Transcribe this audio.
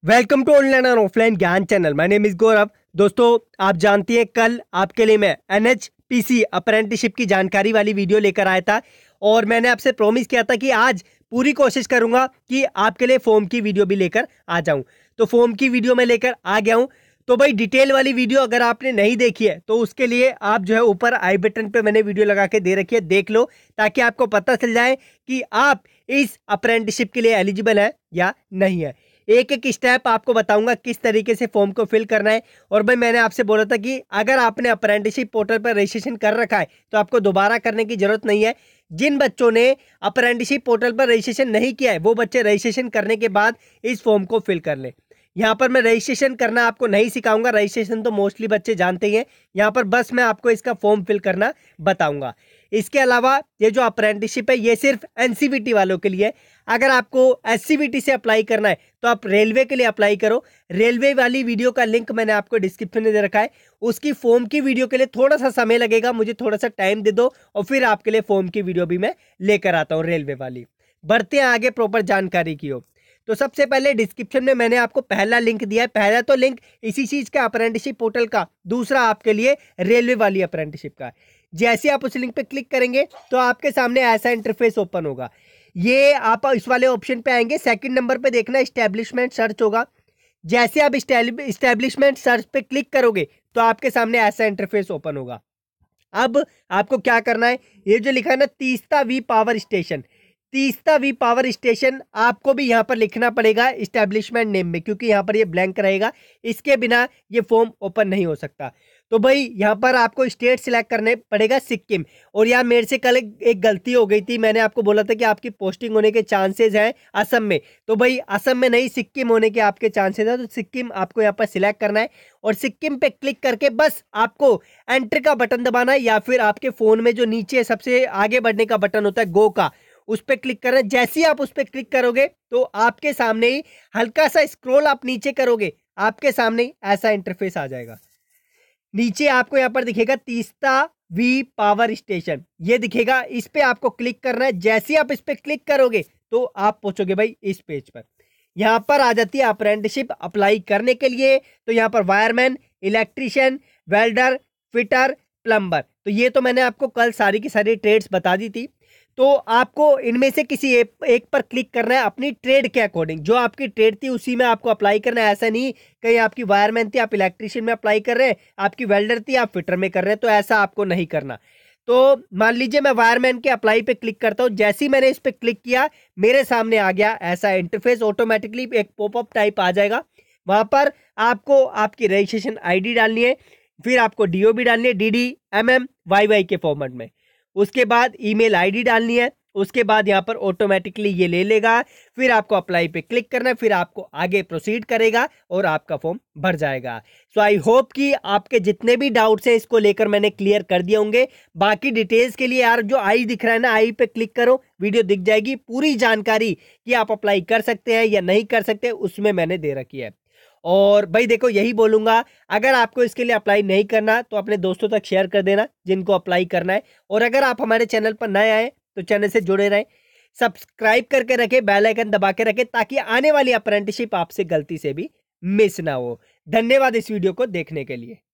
Welcome to online और offline ज्ञान channel. My name is Gaurav. दोस्तों, आप जानती हैं कल आपके लिए मैं NHPC अप्रेंटिसशिप की जानकारी वाली वीडियो लेकर आया था और मैंने आपसे प्रॉमिस किया था कि आज पूरी कोशिश करूंगा कि आपके लिए फॉर्म की वीडियो भी लेकर आ जाऊं। तो फॉर्म की वीडियो मैं लेकर आ गया हूं। तो भाई डिटेल वाली वीडियो अगर आपने नहीं देखी है तो उसके लिए आप जो है ऊपर आई बटन पे मैंने वीडियो लगा के दे रखी है, देख लो ताकि आपको पता चल जाए कि आप इस अप्रेंटिसशिप के लिए एलिजिबल है या नहीं है। एक एक स्टेप आपको बताऊंगा किस तरीके से फॉर्म को फिल करना है। और भाई मैंने आपसे बोला था कि अगर आपने अप्रेंटिसशिप पोर्टल पर रजिस्ट्रेशन कर रखा है तो आपको दोबारा करने की जरूरत नहीं है। जिन बच्चों ने अप्रेंटिसशिप पोर्टल पर रजिस्ट्रेशन नहीं किया है वो बच्चे रजिस्ट्रेशन करने के बाद इस फॉर्म को फिल कर लें। यहाँ पर मैं रजिस्ट्रेशन करना आपको नहीं सिखाऊंगा, रजिस्ट्रेशन तो मोस्टली बच्चे जानते ही हैं। यहाँ पर बस मैं आपको इसका फॉर्म फिल करना बताऊंगा। इसके अलावा ये जो अप्रेंटिसशिप है ये सिर्फ NCVT वालों के लिए है। अगर आपको SCVT से अप्लाई करना है तो आप रेलवे के लिए अप्लाई करो। रेलवे वाली वीडियो का लिंक मैंने आपको डिस्क्रिप्शन में दे रखा है। उसकी फॉर्म की वीडियो के लिए थोड़ा सा समय लगेगा, मुझे थोड़ा सा टाइम दे दो और फिर आपके लिए फॉर्म की वीडियो भी मैं लेकर आता हूँ रेलवे वाली। बढ़ते हैं आगे प्रॉपर जानकारी की हो। तो सबसे पहले डिस्क्रिप्शन में मैंने आपको पहला लिंक दिया है। पहला तो लिंक इसी चीज का अप्रेंटिसशिप पोर्टल का, दूसरा आपके लिए रेलवे वाली अप्रेंटिसशिप का। जैसे आप उस लिंक पे क्लिक करेंगे तो आपके सामने ऐसा इंटरफेस ओपन होगा। ये आप इस वाले ऑप्शन पे आएंगे, सेकंड नंबर पे देखना एस्टेब्लिशमेंट सर्च होगा। जैसे आप एस्टेब्लिशमेंट सर्च पे क्लिक करोगे तो आपके सामने ऐसा इंटरफेस ओपन होगा। अब आपको क्या करना है, ये जो लिखा है ना Teesta V power station, Teesta V power station आपको भी यहाँ पर लिखना पड़ेगा एस्टेब्लिशमेंट नेम में, क्योंकि यहाँ पर ये ब्लैंक रहेगा। इसके बिना ये फॉर्म ओपन नहीं हो सकता। तो भाई यहाँ पर आपको स्टेट सिलेक्ट करने पड़ेगा सिक्किम। और यार मेरे से कल एक गलती हो गई थी, मैंने आपको बोला था कि आपकी पोस्टिंग होने के चांसेस हैं असम में। तो भाई असम में नहीं, सिक्किम होने के आपके चांसेस हैं। तो सिक्किम आपको यहाँ पर सिलेक्ट करना है और सिक्किम पे क्लिक करके बस आपको एंटर का बटन दबाना है, या फिर आपके फोन में जो नीचे सबसे आगे बढ़ने का बटन होता है गो का, उस पर क्लिक करना है। जैसे ही आप उस पर क्लिक करोगे तो आपके सामने ही हल्का सा स्क्रॉल आप नीचे करोगे, आपके सामने ऐसा इंटरफेस आ जाएगा। नीचे आपको यहाँ पर दिखेगा तीस्ता वी पावर स्टेशन, ये दिखेगा, इस पे आपको क्लिक करना है। जैसे ही आप इस पे क्लिक करोगे तो आप पहुंचोगे भाई इस पेज पर। यहाँ पर आ जाती है अप्रेंटिसशिप अप्लाई करने के लिए। तो यहाँ पर wireman, electrician, welder, fitter, plumber, तो ये तो मैंने आपको कल सारी की सारी ट्रेड्स बता दी थी। तो आपको इनमें से किसी एक पर क्लिक करना है अपनी ट्रेड के अकॉर्डिंग। जो आपकी ट्रेड थी उसी में आपको अप्लाई करना है। ऐसा नहीं कहीं आपकी वायरमैन थी आप इलेक्ट्रिशियन में अप्लाई कर रहे हैं, आपकी वेल्डर थी आप फिटर में कर रहे हैं, तो ऐसा आपको नहीं करना। तो मान लीजिए मैं वायरमैन के अप्लाई पे क्लिक करता हूँ। जैसे ही मैंने इस पर क्लिक किया मेरे सामने आ गया ऐसा इंटरफेस, ऑटोमेटिकली एक पॉपअप टाइप आ जाएगा। वहां पर आपको आपकी रजिस्ट्रेशन ID डालनी है, फिर आपको DOB डालनी है, DD, MM, YY के फॉर्मेट में। उसके बाद ईमेल ID डालनी है। उसके बाद यहाँ पर ऑटोमेटिकली ये ले लेगा, फिर आपको अप्लाई पे क्लिक करना है, फिर आपको आगे प्रोसीड करेगा और आपका फॉर्म भर जाएगा। सो आई होप कि आपके जितने भी डाउट्स हैं इसको लेकर मैंने क्लियर कर दिए होंगे। बाकी डिटेल्स के लिए यार जो आई दिख रहा है ना, आई पे क्लिक करो, वीडियो दिख जाएगी, पूरी जानकारी कि आप अप्लाई कर सकते हैं या नहीं कर सकते उसमें मैंने दे रखी है। और भाई देखो यही बोलूंगा, अगर आपको इसके लिए अप्लाई नहीं करना तो अपने दोस्तों तक शेयर कर देना जिनको अप्लाई करना है। और अगर आप हमारे चैनल पर नए आए तो चैनल से जुड़े रहें, सब्सक्राइब करके रखें, बेल आइकन दबा के रखें ताकि आने वाली अप्रेंटिसशिप आपसे गलती से भी मिस ना हो। धन्यवाद इस वीडियो को देखने के लिए।